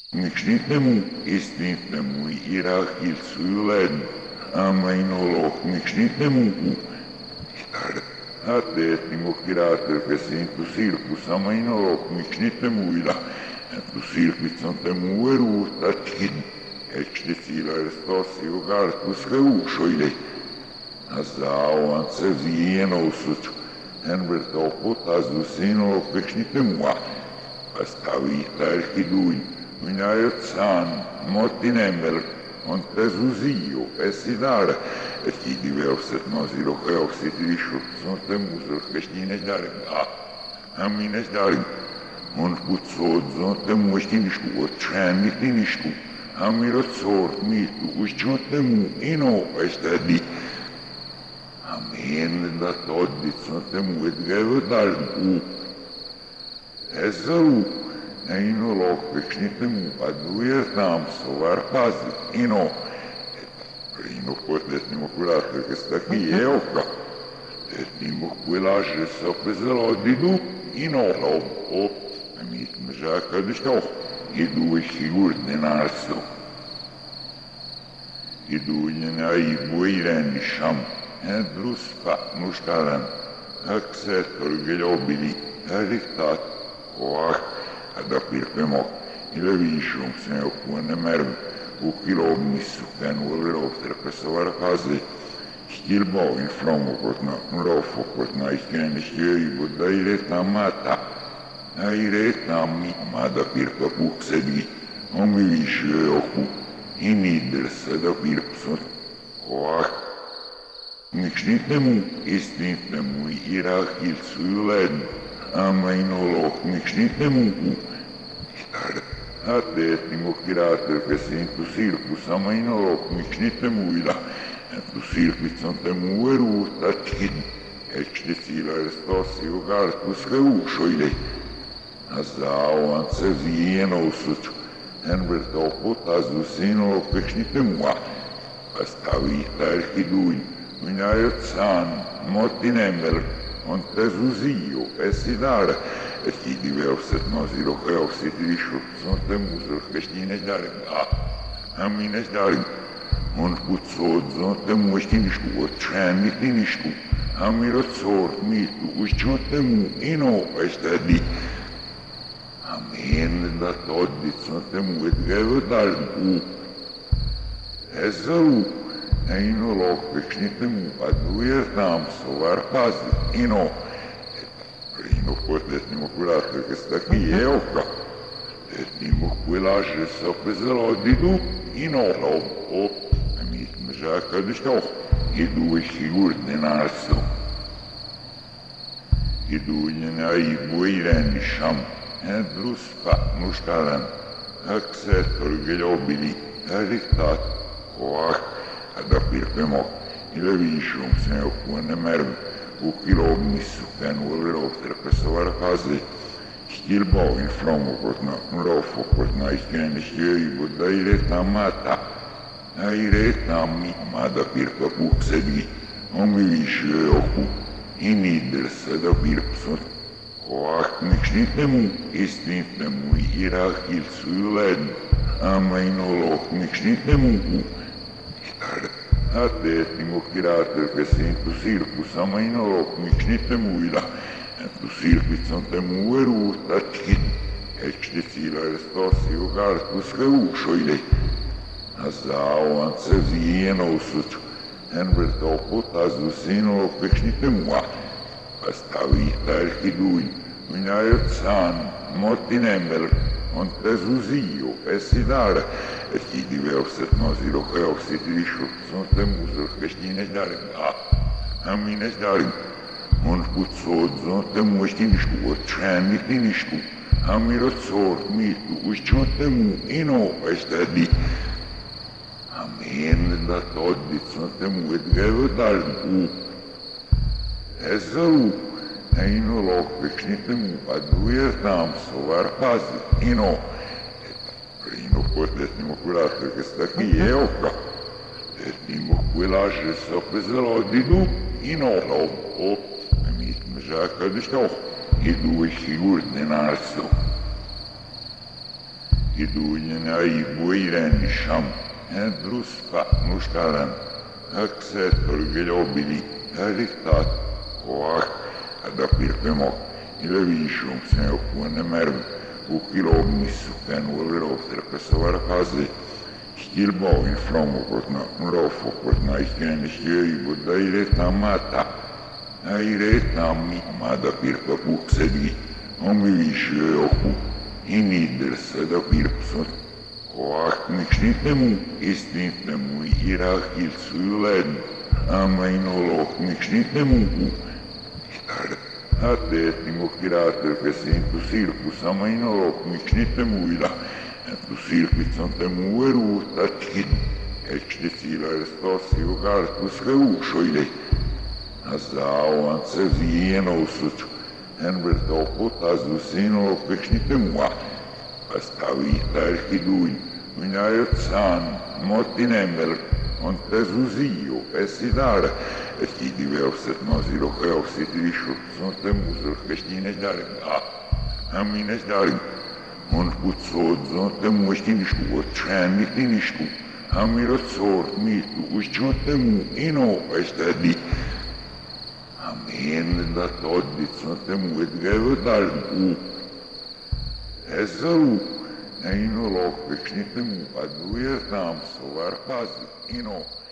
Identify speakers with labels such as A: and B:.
A: Nišnite mu, istinite mu irahil suyulen, amainolok nišnite mu Ateeti mu kirater kesin tu sirkus amainolok nišnite mu ila, tu sirkitson te mu eruutatkin, ekste silaerstassi u kartus ka uushoile. Azauan se vienosut, enverto potazu sinolok nišnite mua, vastavita erkiduin. Minä jotsaan, motin emmel, on tesuzio, pessidar, et kidiveukset nosilo heoksit isu, son te muusel kestines darin, amines darin, on kutsod, son te muistin isku, ot trännitin isku, amirot sort miittu, uistson te muu ino estadi. Amen da toddit, son te muu et gevot darin, Esalu, Ino lohkekšnite mu adujetam sovar pazi, ino potesnimo kulaše, kes taki jeoka, tesnimo kulaše sopezalodidu, ino lobo, mi žaka dišto, idu sigurne narso. Idu njena i bujreni šam, druspa nuštaran, aksetor geljobili, riktat, da pirpemo ile višom se okune merv u kilomnisu kenu lovterpesovara kazi stilbo in fromokotna rofokotna iskeniskjöjbo da iretna mata a iretna mitma da pirpa puksedi omi višö oku i nidrse da pirpsot nišnite mu istinite mu irahil suyulen amainolok nišnite mu Ateeti mu kirater kesin tu sirkus amainolok nišnite mu ila, tu sirkitson te mu eruutatkin, ekste silaerstassi u kartus ka uushoile. Azauan se vienosut, enverto potazu sinolok nišnite mua, vastavita erkiduin, minä jotsaan, motin emmel, on tesuzio, pessidar, et kidiveukset nosilo heoksit isu, son te muusel kestines darin, amines darin, on kutsod, son te muistin isku, ot trännitin isku, amirot sort miittu, uistson te muu ino estadi. Amen da toddit, son te muu et gevot darin, Esalu, Ino lohkekšnite mu adujetam sovar pazi, ino potesnimo kulaše, kes taki jeoka, tesnimo kulaše sopezalodidu, ino lobo, mi žaka dišto, idu sigurne narso. Idu njena i bujreni šam, druspa nuštaran, aksetor geljobili, riktat, da pirpemo ile višom se okune merv u kilomnisu kenu lovterpesovara kazi stilbo in fromokotna rofokotna iskeniskjöjbo da iretna mata a iretna mitma da pirpa puksedi omi višö oku i nidrse da pirpsot nišnite mu istinite mu irahil suyulen amainolok nišnite mu Ateeti mu kirater kesin tu sirkus amainolok nišnite mu ila, tu sirkitson te mu eruutatkin, ekste silaerstassi u kartus ka uushoile. Azauan se vienosut, enverto potazu sinolok nišnite mua, vastavita erkiduin, minä jotsaan, motin emmel, on tesuzio, pessidar, et kidiveukset nosilo heoksit isu, son te muusel kestines darin, amines darin, on kutsod, son te muistin isku, ot trännitin isku, amirot sort miittu, uistson te muu ino estadi. Amen da toddit, son te muu et gevot darin, Esalu, Ino lohkekšnite mu adujetam sovar pazi, ino potesnimo kulaše, kes taki jeoka, tesnimo kulaše sopezalodidu, ino lobo, mi žaka dišto, idu sigurne narso. Kiduinen aivuiren sham, druspa nuskaran, aksettor obili, riktat, koak, da pirpemo, ile višom se okune merv, u kilomnisu kenuli rovter, pesavara kazi, stilbovin flomokotna, mrofokotna, ikeniskjöjbu, da ireta mata, da ireta mitma, da pirpa puksedi, omi višu joku, inidrsa da pirpsot, koak Nišnite mu, istinte mu, irahil sujulen, ama inolok Nišnite mu, itar, attetimo kirater kesintu sirkus, ama inolok Nišnite mu ila, tu sirkit on te mueru, tačkit, ekšte sila restosi u kartus reušojde, a zao se zijeno usuču, en vertopo tazdu sinolok Nišnite mua, pastavi tarki duin, minajot san, motin ember, on te zuzio, esidar, esti diverset nosilo heosit višu, son te muzor, kestines darim, amines darim, on kutsod, son te mu estinišku, otšenitinišku, amirot sort mitu, uščot te mu, ino, estadi, amen da toddit, son te mu edgevo darim, ezaru, ino lok, Nišnite mu, adujer tam, sovar pazi, ino,